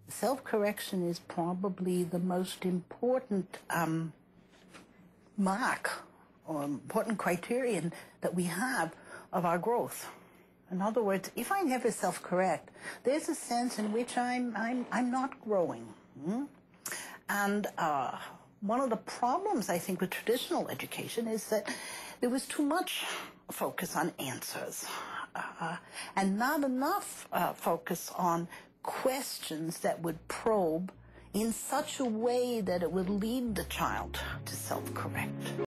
Self-correction is probably the most important mark or important criterion that we have of our growth. In other words, if I never self-correct, there's a sense in which I'm not growing. And one of the problems, I think, with traditional education is that there was too much focus on answers and not enough focus on questions that would probe in such a way that it would lead the child to self-correct.